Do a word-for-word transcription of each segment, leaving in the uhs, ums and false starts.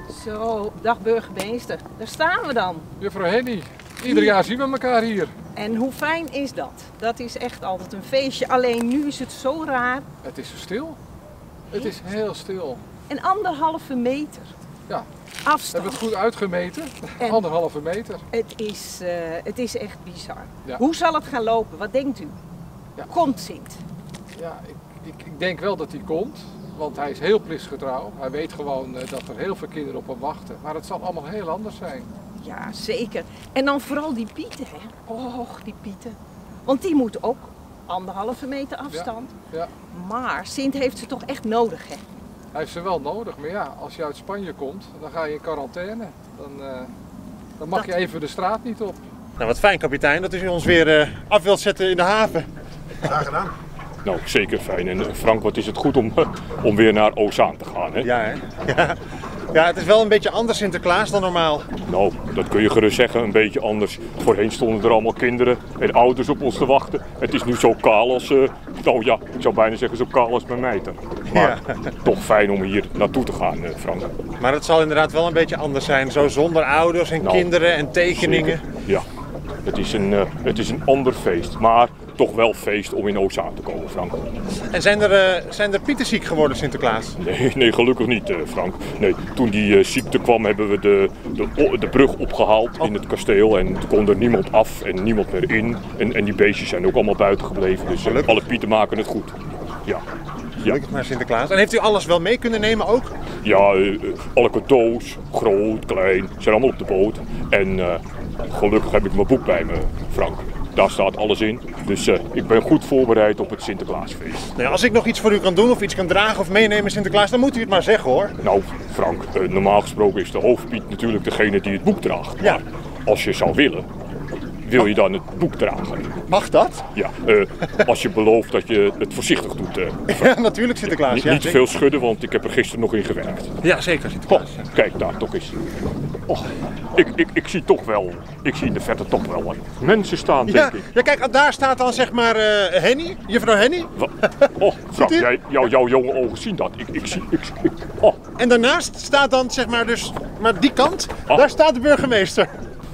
Zo, dag burgemeester. Daar staan we dan. Juffrouw Henny, ieder jaar zien we elkaar hier. En hoe fijn is dat? Dat is echt altijd een feestje. Alleen nu is het zo raar. Het is zo stil. Het is heel stil. Een anderhalve meter Ja. afstand. We hebben het goed uitgemeten. En Anderhalve meter. Het is, uh, het is echt bizar. Ja. Hoe zal het gaan lopen? Wat denkt u? Ja. Komt Sint? Ja, ik, ik, ik denk wel dat hij komt. Want hij is heel plichtsgetrouw. Hij weet gewoon uh, dat er heel veel kinderen op hem wachten. Maar het zal allemaal heel anders zijn. Ja, zeker. En dan vooral die Pieten, hè? Och, die Pieten. Want die moeten ook anderhalve meter afstand. Ja, ja. Maar Sint heeft ze toch echt nodig, hè? Hij heeft ze wel nodig. Maar ja, als je uit Spanje komt, dan ga je in quarantaine. Dan, uh, dan mag Dat... je even de straat niet op. Nou, wat fijn kapitein dat u ons weer uh, af wilt zetten in de haven. Graag gedaan. Nou, zeker fijn. En Frank, wat is het goed om, om weer naar Ozaan te gaan, hè? Ja, hè? Ja. Ja, het is wel een beetje anders Sinterklaas dan normaal. Nou, dat kun je gerust zeggen, een beetje anders. Voorheen stonden er allemaal kinderen en ouders op ons te wachten. Het is nu zo kaal als, uh, nou ja, ik zou bijna zeggen zo kaal als mijn mijter. Maar ja. Toch fijn om hier naartoe te gaan, uh, Frank. Maar het zal inderdaad wel een beetje anders zijn, zo zonder ouders en nou, kinderen en tekeningen. Zeker. Ja, het is, een, uh, het is een ander feest, maar toch wel feest om in Ozaan te komen, Frank. En zijn er, uh, zijn er Pieten ziek geworden, Sinterklaas? Nee, nee gelukkig niet, uh, Frank. Nee, toen die uh, ziekte kwam hebben we de, de, de brug opgehaald oh. in het kasteel. En toen kon er niemand af en niemand meer in. En, en die beestjes zijn ook allemaal buiten gebleven. Dus uh, alle Pieten maken het goed. Ja. Gelukkig maar Sinterklaas. En heeft u alles wel mee kunnen nemen ook? Ja, uh, alle cadeaus, groot, klein, zijn allemaal op de boot. En uh, gelukkig heb ik mijn boek bij me, Frank. Daar staat alles in. Dus uh, ik ben goed voorbereid op het Sinterklaasfeest. Nou, als ik nog iets voor u kan doen of iets kan dragen of meenemen Sinterklaas, dan moet u het maar zeggen hoor. Nou Frank, uh, normaal gesproken is de hoofdpiet natuurlijk degene die het boek draagt. Ja. Maar als je zou willen, wil je dan het boek dragen? Mag dat? Ja, uh, als je belooft dat je het voorzichtig doet. Uh, ja, natuurlijk Sinterklaas. Niet, ja, niet te veel schudden, want ik heb er gisteren nog in gewerkt. Ja, zeker Sinterklaas. Oh, kijk daar toch eens. Oh, ik, ik, ik zie toch wel, ik zie in de verte toch wel wat mensen staan, denk ja, ik. Ja, kijk, daar staat dan zeg maar uh, Henny, juffrouw Henny. Wat? Oh, Frank, jij, jou, jouw jonge ogen zien dat. Ik, ik zie, ik, ik, oh. En daarnaast staat dan zeg maar dus, maar die kant, oh. daar staat de burgemeester.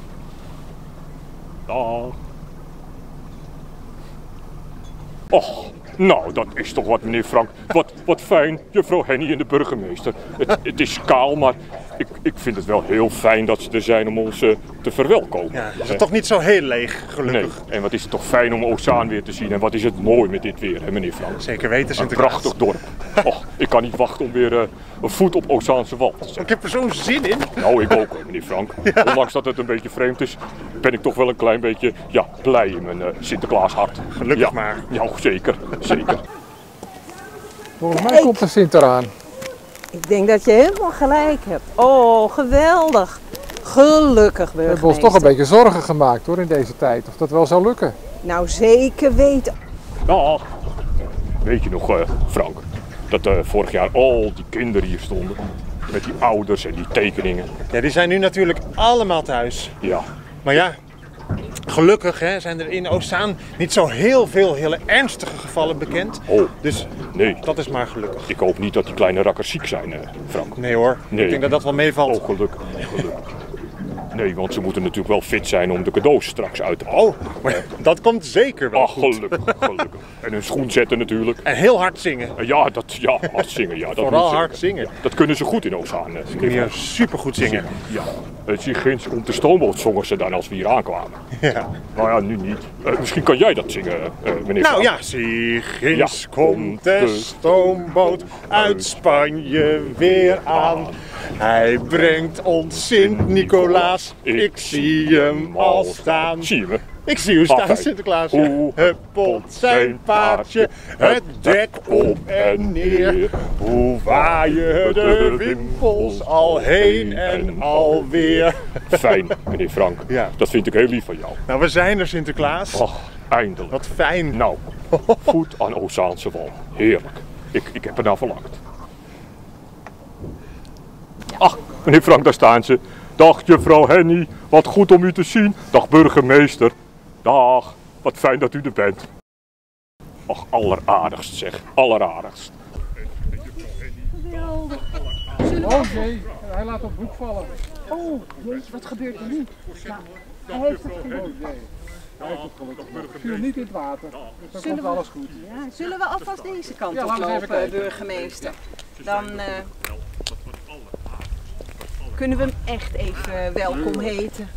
Dag. Och, nou, dat is toch wat, meneer Frank. Wat, wat fijn, juffrouw Henny en de burgemeester. Het, het is kaal, maar ik, ik vind het wel heel fijn dat ze er zijn om ons uh, te verwelkomen. Ja, het is uh, toch niet zo heel leeg, gelukkig. Nee, en wat is het toch fijn om Ozaan weer te zien. En wat is het mooi met dit weer, hè, meneer Frank. Zeker weten, Sinterklaas. Een prachtig dorp. Och, ik kan niet wachten om weer uh, een voet op Ozaanse wal te zetten. Ik heb er zo'n zin in. Nou, ik ook, meneer Frank. Ja. Ondanks dat het een beetje vreemd is, ben ik toch wel een klein beetje ja, blij in mijn uh, Sinterklaashart. Gelukkig ja. maar. Ja, zeker. Zeker. Volgens mij komt de Sint eraan. Ik denk dat je helemaal gelijk hebt. Oh, geweldig. Gelukkig, burgemeester. We hebben ons toch een beetje zorgen gemaakt hoor in deze tijd. Of dat wel zou lukken. Nou, zeker weten. Dag. Weet je nog, uh, Frank, dat uh, vorig jaar al die kinderen hier stonden. Met die ouders en die tekeningen. Ja, die zijn nu natuurlijk allemaal thuis. Ja. Maar ja, gelukkig hè, zijn er in Ozaan niet zo heel veel hele ernstige gevallen bekend. Oh, dus nee. Dat is maar gelukkig. Ik hoop niet dat die kleine rakkers ziek zijn, uh, Frank. Nee hoor, nee. Ik denk dat dat wel meevalt. Oh, gelukkig. gelukkig. Nee, want ze moeten natuurlijk wel fit zijn om de cadeaus straks uit te pakken. Oh, maar dat komt zeker wel Ach, goed. gelukkig, gelukkig. En hun schoen zetten natuurlijk. En heel hard zingen. Ja, dat, ja hard zingen. Ja, dat Vooral moet hard zingen. Dat kunnen ze goed in Ozaan. Ze kunnen hier supergoed zingen. Ja. Het Sigins komt de stoomboot zongen ze dan als we hier aankwamen. Ja. Nou ja, nu niet. Uh, misschien kan jij dat zingen, uh, meneer Nou Frank. ja, Sigins ja. komt de stoomboot uit Spanje weer aan. Hij brengt ons Sint-Nicolaas, ik, ik zie hem al staan. Zie je me? Ik zie u staan, Sinterklaas. Hoe huppelt zijn paardje, het dek op en neer. Hoe waaien de wimpels al heen en alweer. Fijn, meneer Frank. Ja. Dat vind ik heel lief van jou. Nou, we zijn er, Sinterklaas. Ach, eindelijk. Wat fijn. Nou, voet aan Ozaanse wal. Heerlijk. Ik, ik heb er naar verlangd. Ach, meneer Frank, daar staan ze. Dag, juffrouw Henny. Wat goed om u te zien. Dag, burgemeester. Dag, wat fijn dat u er bent. Ach, alleraardigst zeg. Alleraardigst. Geweldig. Ze Zullen we... Oh jee, hij laat het boek vallen. Oh, jeetje, wat gebeurt er nu? Nou, hij heeft het geluk. Oh jee, hij heeft het geluk. Het viel niet in het water, dus dan komt we- alles goed. Ja, zullen we alvast deze kant Ja, laten we eens even oplopen, kijken. burgemeester? Dan eh, kunnen we hem echt even welkom heten.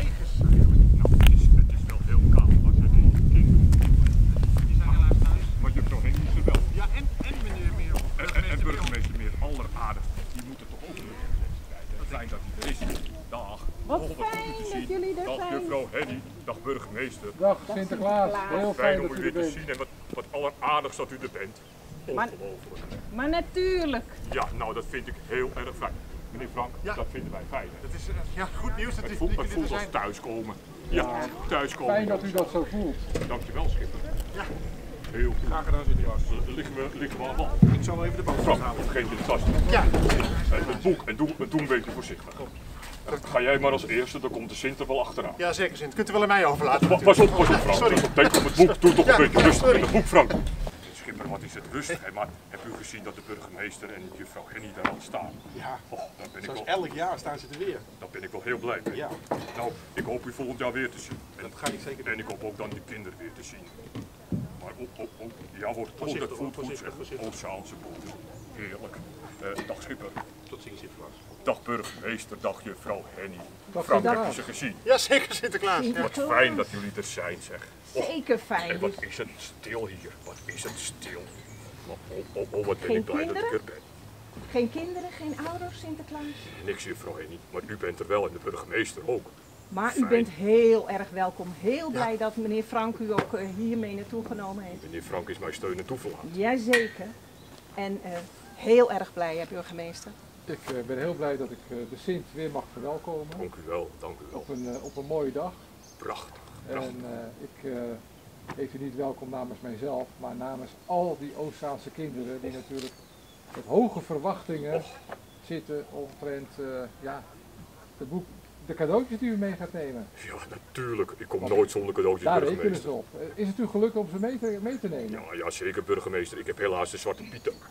Maar juffrouw Henk is er wel. Ja, en, en meneer Meer. En, en burgemeester Meer, alleraardig. Die moeten toch ook een beetje fijn dat hij er is. Dag. Wat Oh, fijn goed te dat zien. jullie er Dag zijn. juffrouw Henny. Dag burgemeester. Dag Sinterklaas, heel Fijn fijn om dat u u weer er te bent. zien en wat, wat alleraardigst dat u er bent. Maar- Ongelooflijk. Maar natuurlijk. Ja, nou dat vind ik heel erg fijn. Meneer Frank, Ja. dat vinden wij fijn. Hè? Het is uh, ja, goed nieuws dat, Het u- voelt, dat het jullie er voelt als zijn. thuiskomen. Ja, thuiskomen. Fijn dat u dat zo voelt. Dankjewel schipper. Ja. Heel goed. Graag gedaan, Sinterklaas. Liggen we, liggen we allemaal. Ik zal wel even de boot Frank, halen. vergeet je de tas. Ja, En het boek, en doe, en doe een beetje voorzichtig. Ga jij maar als eerste, dan komt de Sint er wel achteraan. ja, zeker Sint. Kunt u wel aan mij overlaten. Pa- Pas op, pas op Frank. Sorry. Pas op, denk op het boek. Doe toch Ja, een beetje ja, rustig sorry. met het boek, Frank. Schipper, wat is het rustig, hè? Maar heb u gezien dat de burgemeester en juffrouw Henny daar al staan? Ja, Oh, daar ben ik zoals wel, elk jaar staan ze er weer. daar ben ik wel heel blij mee. Ja. Nou, ik hoop u volgend jaar weer te zien. En, Dat ga ik zeker doen. en ik hoop ook dan de kinderen weer te zien. Maar ook, ook, ook ja, wordt oh, Voorzichtig, dat voelt goed, voorzichtig, zeg. voorzichtig. Oceaanse boel. Heerlijk. Eh, dag Schipper. Tot ziens, Sinterklaas. Dag burgemeester, dag juffrouw Henny. Dag Frank, heb je Sinterklaas. ze gezien? Ja, zeker Sinterklaas. Ja. Wat fijn dat jullie er zijn, zeg. Oh, Zeker fijn. en Dus wat is het stil hier. Wat is het stil. Oh, oh, oh, oh, wat ben Geen ik blij dat ik kinderen? er ben. geen kinderen, geen ouders, Sinterklaas. Niks juffrouw Henny, maar u bent er wel en de burgemeester ook. Maar u Fijn. bent heel erg welkom. Heel blij dat meneer Frank u ook eh, hiermee naartoe genomen heeft. Meneer Frank is mijn steun en toeverlaat. Jazeker. En eh, heel erg blij, hè, burgemeester. Ik eh, ben heel blij dat ik eh, de Sint weer mag verwelkomen Dank u wel, dank u wel. op een, eh, op een mooie dag. Prachtig, prachtig. En eh, ik eh, heet u niet welkom namens mijzelf, maar namens al die Oostaanse kinderen die natuurlijk met hoge verwachtingen zitten omtrent eh, ja, de, boek, de cadeautjes die u mee gaat nemen. Ja, natuurlijk. Ik kom nooit zonder cadeautjes, Daar rekenen burgemeester. ze op. Eh, Is het u gelukt om ze mee te, mee te nemen? Ja, ja, zeker burgemeester. Ik heb helaas de Zwarte Piet ook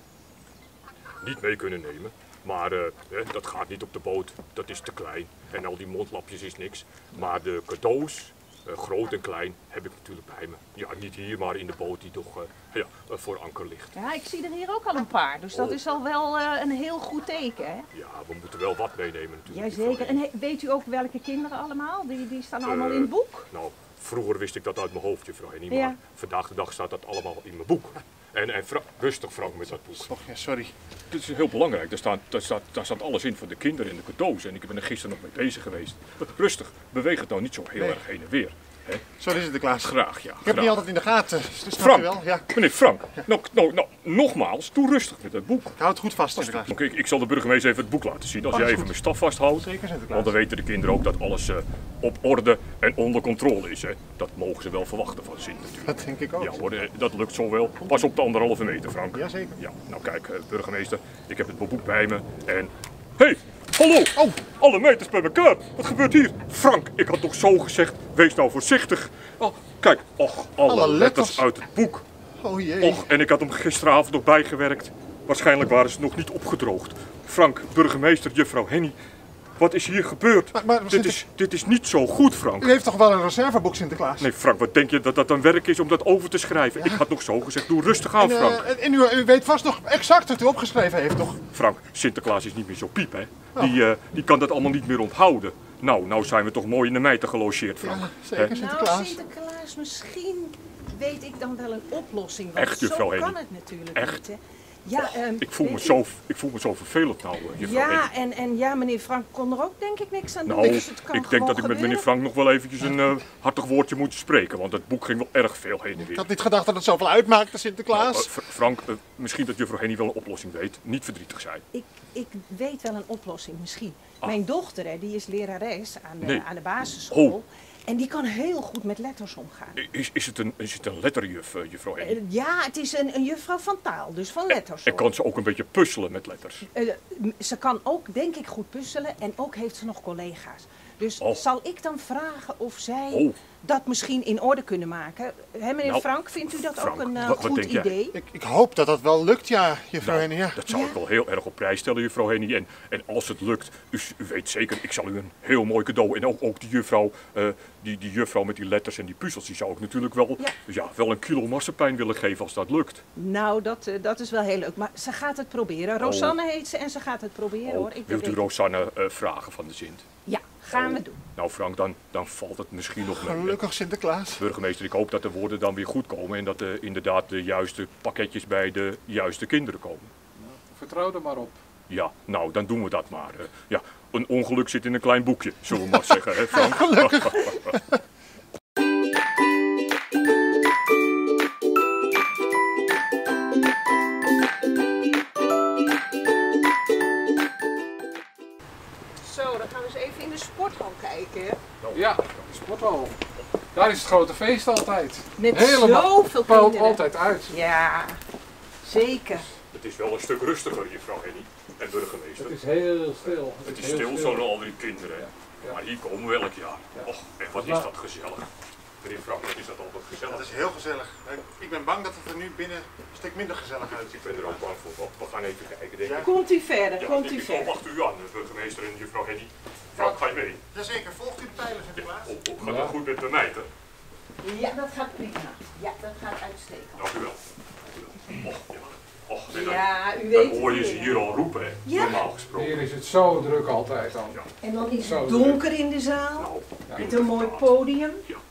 niet mee kunnen nemen. Maar eh, hè, dat gaat niet op de boot, dat is te klein. En al die mondlapjes is niks. Maar de cadeaus, eh, groot en klein, heb ik natuurlijk bij me. Ja, niet hier, maar in de boot die toch eh, ja, eh, voor anker ligt. Ja, ik zie er hier ook al een paar. Dus dat Oh. is al wel eh, een heel goed teken, hè? Ja, we moeten wel wat meenemen natuurlijk. Jazeker. En he- weet u ook welke kinderen allemaal? Die, die staan allemaal Eh, in het boek? Nou, vroeger wist ik dat uit mijn hoofd, juffrouw Henny. Maar Ja. vandaag de dag staat dat allemaal in mijn boek. En, en Fra- rustig Frank met dat boek. Och, ja, sorry. Dit is heel belangrijk. Daar staat, daar, staat, daar staat alles in voor de kinderen en de cadeaus. En ik ben er gisteren nog mee bezig geweest. Rustig, beweeg het nou niet zo heel Nee. erg heen en weer. Hè? Sorry Sinterklaas. Graag, ja. Ik heb het niet graag. altijd in de gaten. Dus snap Frank, je wel? Ja. meneer Frank, nou, nou, nou, nogmaals, doe rustig met het boek. Ik hou het goed vast, Sinterklaas. Oké, ik, ik zal de burgemeester even het boek laten zien. Als Oh, jij is even goed. mijn staf vasthoudt. Zeker, Sinterklaas. Want dan weten de kinderen ook dat alles eh, op orde en onder controle is. Hè. Dat mogen ze wel verwachten van Sint natuurlijk. Dat denk ik ook. Ja hoor, eh, dat lukt zo wel. Pas op de anderhalve meter, Frank. Jazeker. Ja, nou kijk, eh, burgemeester, ik heb het boek bij me en... Hé, hey, hallo! Oh, alle meters bij elkaar. Wat gebeurt hier? Frank, ik had toch zo gezegd, wees nou voorzichtig. Oh, kijk, och, alle, Alle letters. letters. uit het boek. Oh jee. Och, en ik had hem gisteravond nog bijgewerkt. Waarschijnlijk waren ze nog niet opgedroogd. Frank, burgemeester, juffrouw Henny, wat is hier gebeurd? Maar- maar dit, Sinter- is, dit is niet zo goed, Frank. U heeft toch wel een reserveboek, Sinterklaas? Nee, Frank, wat denk je dat dat een werk is om dat over te schrijven? Ik had nog zo gezegd, doe rustig aan, En, Frank. eh, en u, u weet vast nog exact wat u opgeschreven heeft, toch? Frank, Sinterklaas is niet meer zo piep, hè? Oh. Die, eh, die kan dat allemaal niet meer onthouden. Nou, nou zijn we toch mooi in de mijten gelogeerd, Frank. Ja, zeker, Hè? Sinterklaas. Nou, Sinterklaas, misschien weet ik dan wel een oplossing. Want Echt, juffrouw zo Henny? kan het natuurlijk Echt? niet, hè? Ja, ehm, Ik voel, me weet u- zo, ik voel me zo vervelend nou, eh, juffrouw Ja, Henny. en, en ja, meneer Frank kon er ook denk ik niks aan doen. Nou, Dus het kan ik denk gewoon dat ik met meneer gebeuren. Frank nog wel eventjes een eh, hartig woordje moet spreken. Want het boek ging wel erg veel heen en Ik weer. had niet gedacht dat het zoveel uitmaakte, Sinterklaas. Nou, eh, Fr- Frank, eh, misschien dat juffrouw Henny wel een oplossing weet. Niet verdrietig zijn. Ik, ik weet wel een oplossing, misschien. Ah. Mijn dochter, hè, die is lerares aan de, Nee. aan de basisschool. Oh. En die kan heel goed met letters omgaan. Is, is, het, een, is het een letterjuf, eh, juffrouw Henny? Eh, Ja, het is een, een juffrouw van taal, dus van letters. En hoor. kan ze ook een beetje puzzelen met letters? Eh, m- ze kan ook, denk ik, goed puzzelen en ook heeft ze nog collega's. Dus Oh. zal ik dan vragen of zij Oh. dat misschien in orde kunnen maken? Hè, meneer Nou, Frank, vindt u dat Frank, ook een uh, wat- wat goed denk jij? idee? Ik, ik hoop dat dat wel lukt, ja, juffrouw Nou, Henny. Ja. dat zou Ja? ik wel heel erg op prijs stellen, juffrouw Henny. En, en als het lukt, u, u weet zeker, ik zal u een heel mooi cadeau. En ook, ook die juffrouw, eh, die, die juffrouw met die letters en die puzzels, die zou ik natuurlijk wel, Ja. ja, wel een kilo marsepein willen geven als dat lukt. Nou, dat, uh, dat is wel heel leuk. Maar ze gaat het proberen. Rosanne heet ze en ze gaat het proberen hoor. Ik Oh, wilt u weet- Rosanne eh, vragen van de Sint? Ja, gaan we doen. Nou Frank, dan, dan valt het misschien nog mee. hè? Gelukkig Sinterklaas. Burgemeester, ik hoop dat de woorden dan weer goed komen en dat uh, inderdaad de juiste pakketjes bij de juiste kinderen komen. Vertrouw er maar op. Ja, nou, dan doen we dat maar. eh. Ja, een ongeluk zit in een klein boekje, zullen we maar zeggen, hè Frank? Zo, dan gaan we eens even in de sporthal kijken. Hè? Ja, de sporthal. Daar is het grote feest altijd. Met Helemaal zoveel palt kinderen. altijd uit. Ja, zeker. Het is wel een stuk rustiger, juffrouw Henny en burgemeester. Het is heel stil. Het is heel stil, zo al die kinderen. Ja. Maar hier komen we elk jaar. Och, en wat is dat gezellig. Meneer Frank, wat is dat altijd Dat gezellig. is heel gezellig. Ik ben bang dat het er nu binnen een stuk minder gezellig Ik uitziet. ben er ook bang voor. Oh, we gaan even kijken, denk Ja. ik. Komt u verder, Ja, komt ik- u ik verder. wacht u aan, burgemeester en juffrouw Henny. Frank, ga je mee? Jazeker, volgt u de pijlen, Sinterklaas? Oh, oh, gaat het goed met de meid, hè? Ja, dat gaat prima. Ja, dat gaat uitstekend. Dank u wel. Och, ja. Och, en dan, Ja, u dan weet hoor je het ze weer. hier al roepen, hè? Ja. Normaal gesproken. Hier is het zo druk altijd dan. Ja. En dan is Zo het donker in de zaal. Nou, Met een mooi inderdaad. podium.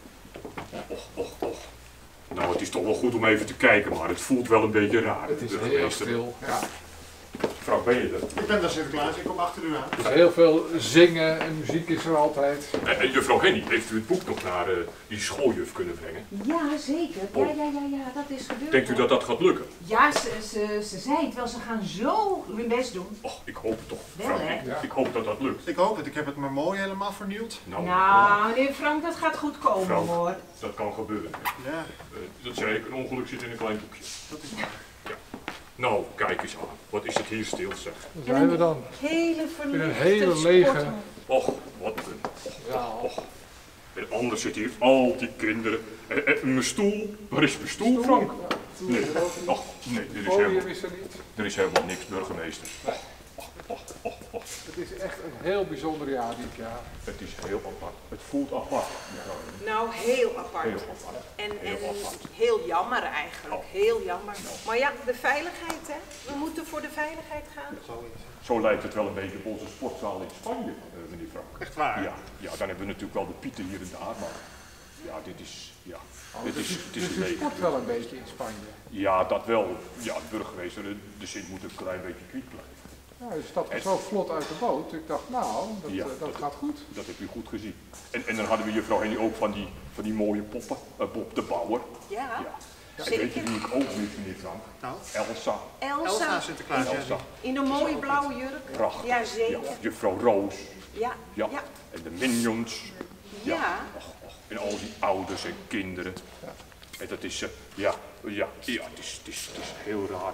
Och, och, och. Nou, het is toch wel goed om even te kijken, maar het voelt wel een beetje raar. Het is heel burgemeester. stil. Ja. Frank, ben je er? Ik ben daar Sinterklaas, ik kom achter u aan. Er is heel veel zingen en muziek is er altijd. En, en juffrouw Henny, heeft u het boek nog naar eh, die schooljuf kunnen brengen? Ja, zeker. Ja, ja, ja, ja, dat is gebeurd. Denkt u dat dat gaat lukken? Ja, ze, ze, ze zei het wel. Ze gaan zo hun best doen. Och, ik hoop het toch. Wel, Frank, hè? ik, Ja. ik hoop dat dat lukt. Ik hoop het, ik heb het maar mooi helemaal vernieuwd. Nou, Nou, meneer Frank, dat gaat goed komen Frank. hoor. dat kan gebeuren. Ja, Eh, dat zei ik, een ongeluk zit in een klein boekje. dat is waar. Nou, kijk eens aan. Wat is het hier stil, zeg. Daar zijn we dan. Hele verlichte een hele lege- sporthal. Och, wat een... Ja. Och. En anders zitten hier al die kinderen. En, en mijn stoel. Waar is mijn stoel, Frank? Nee. Och, nee, er is, Podium helemaal, is er niet. er is helemaal niks, burgemeester. Och, och, och, och. Het is echt een heel bijzonder jaar dit jaar. Het is heel apart. Het voelt apart. Nou, heel apart. Heel apart. En, Heel en apart. heel jammer eigenlijk. Oh. Heel jammer. Maar ja, de veiligheid hè. We moeten voor de veiligheid gaan. Zo lijkt het wel een beetje op onze sportzaal in Spanje, eh, meneer Frank. Echt waar? Ja, ja, dan hebben we natuurlijk wel de pieten hier en daar, maar ja, dit is, ja, dit is, het is Dus een u beetje. sport wel een beetje in Spanje. Ja, dat wel. Ja, de burgemeester, de, de Sint moet een klein beetje kwiet blijven. Ja, u stapte zo vlot uit de boot. Ik dacht, nou, dat, Ja, eh, dat dat- gaat goed. Dat heb u goed gezien. En, en dan hadden we juffrouw Henny ook van die, van die mooie poppen, uh, Bob de Bouwer. Ja, Ja. En zeker. weet je wie ik ook mis, meneer Frank? Nou, Elsa. Elsa Elsa. Sinterklaas, ja. Elsa. In een mooie blauwe jurk. Prachtig. Ja, zeker. Ja, juffrouw Roos. Ja, Ja. ja. En de Minions. Ja. Och, och. En al die ouders en kinderen. En dat is, eh, ja, ja, ja, het is, het is, het is heel raar.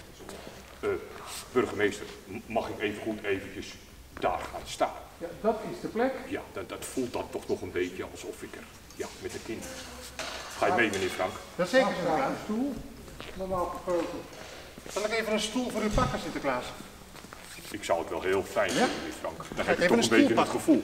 Eh, burgemeester, m- mag ik even goed eventjes daar gaan staan? Ja, dat is de plek. Ja, dat, dat voelt dan toch nog een beetje alsof ik er, ja, met de kinderen. Ga je mee, meneer Frank? Jazeker, Naast daar Sinterklaas. een stoel. Normaal gesproken. Zal ik even een stoel voor u pakken, Sinterklaas? Ik zou het wel heel fijn vinden, meneer Frank. Dan heb ik even toch een een beetje stoel het gevoel.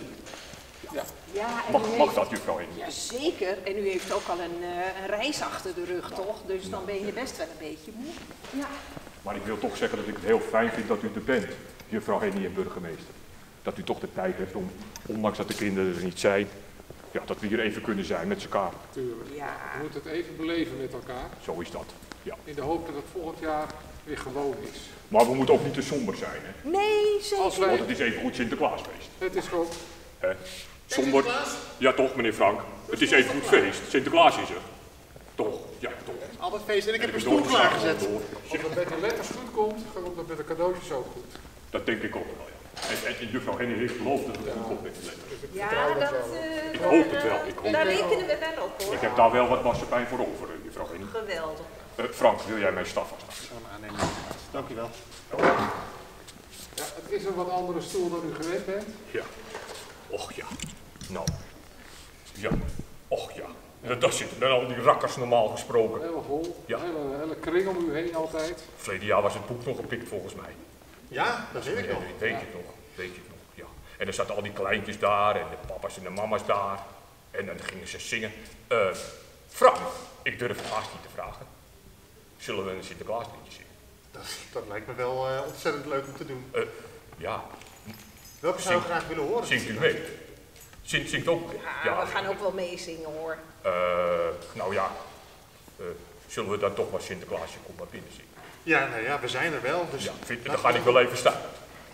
Ja, en Mag, u mag heeft- dat, juffrouw Henny? Ja, zeker. En u heeft ook al een, eh, een reis achter de rug, toch? Dus dan ben je best wel een beetje moe. Ja. Maar ik wil toch zeggen dat ik het heel fijn vind dat u er bent, juffrouw Henny en burgemeester. Dat u toch de tijd heeft om, ondanks dat de kinderen er niet zijn, ja, dat we hier even kunnen zijn met elkaar. Tuurlijk. Ja. We moeten het even beleven met elkaar. Zo is dat. Ja. In de hoop dat het volgend jaar weer gewoon is. Maar we moeten ook niet te somber zijn, hè? Nee, zeker. Als wij- Want het is even goed Sinterklaasfeest. Het is gewoon. Hè? Somber? Ja, toch, meneer Frank? Het is even goed feest. Sinterklaas is er. Toch? Ja, toch. Altijd feest en ik heb En een ik stoel door- klaargezet. door. Als het met de letters goed komt, komt het met de cadeautjes ook goed. Dat denk ik ook wel, ja. En, en juffrouw Henny heeft beloofd dat het goed komt met de letters. Ja, dat... eh, Ik hoop het wel, ik hoop Daar het wel. rekenen we wel op, hoor. Ik heb daar wel wat marsepein voor over, eh, juffrouw Henny. Geweldig. Eh, Frank, wil jij mijn staf vast? Ik zal hem aannemen. Dank u wel. Ja, het is een wat andere stoel dan u gewend bent. Ja. Och ja, nou, ja, och ja. En daar zitten dan al die rakkers normaal gesproken. Helemaal vol. Ja. Hele, hele kring om u heen altijd. Verleden jaar was het boek nog gepikt volgens mij. Ja, dat weet ik nog. Weet je het nog, weet je het nog, ja. En er zaten al die kleintjes daar en de papa's en de mama's daar. En dan gingen ze zingen. Uh, Frank, ik durf het haast niet te vragen. Zullen we een Sinterklaasliedje zingen? Dat, dat lijkt me wel uh, ontzettend leuk om te doen. Uh, ja. Welke zou je graag willen horen? Zingt u mee? Zingt, zingt ook mee? Ja, ja, we gaan ook wel meezingen hoor. Uh, nou ja, uh, zullen we dan toch maar Sinterklaasje kom maar binnen zingen? Ja, nou ja, we zijn er wel. Dus ja, vind, dan ga ik wel even staan.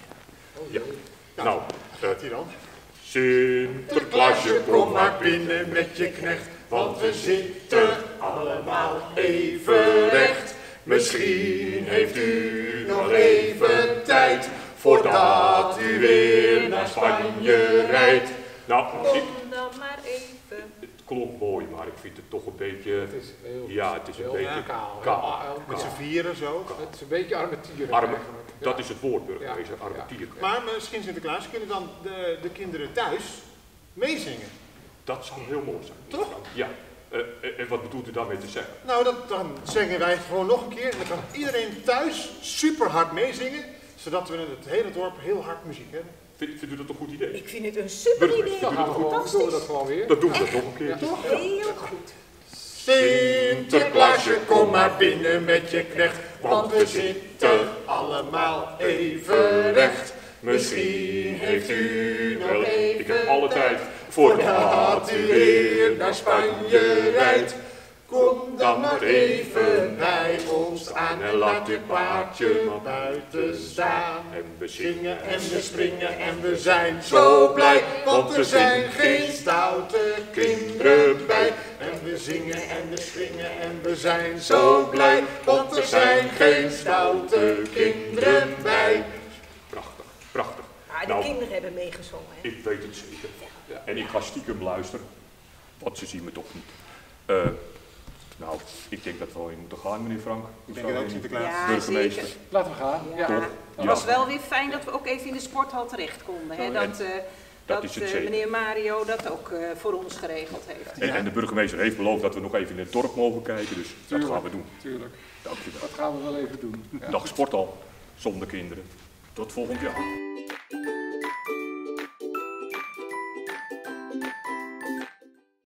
Ja. Ja, nou, gaat hij dan? Sinterklaasje, kom maar binnen met je knecht, want we zitten allemaal even recht. Misschien heeft u nog even tijd, voordat u weer naar Spanje rijdt. Nou, ik, Kom dan maar even. het klonk mooi, maar ik vind het toch een beetje... Het is heel, ja, het is een heel beetje kaal. kaal. Heel Met kaal. z'n vieren zo. Het is een beetje armetieren Arme, eigenlijk. Ja. dat is het woord, burgemeester, Ja, armetier. Maar misschien Sinterklaas kunnen dan de, de kinderen thuis meezingen. Dat zou heel mooi zijn. Toch? Ja. Uh, en wat bedoelt u daarmee te zeggen? Nou, dat, dan zingen wij het gewoon nog een keer. En dan kan iedereen thuis super hard meezingen. Zodat we in het hele dorp heel hard muziek hebben. Vindt, vindt u dat een goed idee? Ik vind het een super idee. Dan gaan we gewoon, doen we dat gewoon weer. Dan doen we dat nog een keer. Ja. Toch heel goed. Sinterklaasje, kom maar binnen met je knecht, want we zitten allemaal even recht. Misschien heeft u nog Ik heb even alle tijd voordat u weer naar Spanje rijdt. Kom dan maar even bij ons aan en laat uw paardje maar buiten staan. En we Zingen en we springen en we zijn zo blij, want er zijn geen stoute kinderen bij. En we zingen en we springen en we zijn zo blij, want er zijn geen stoute kinderen bij. Prachtig, prachtig. Ah, de Nou, kinderen hebben meegezongen. Hè? ik weet het zeker. En ik ga stiekem luisteren, want ze zien me toch niet. Uh, nou, ik denk dat we wel in moeten gaan, meneer Frank. Ik denk het ook, Sinterklaas. Ja, burgemeester. zeker. Laten we gaan. Ja. Ja. Toch? Het Ja. was wel weer fijn dat we ook even in de sporthal terecht konden. Hè? Dat, uh, dat dat is het uh, zeker. meneer Mario dat ook uh, voor ons geregeld heeft. En, en de burgemeester heeft beloofd dat we nog even in het dorp mogen kijken, dus Tuurlijk, dat gaan we doen. Tuurlijk. Dank u wel. Dat gaan we wel even doen. Ja. Dag sporthal, zonder kinderen. Tot volgend jaar.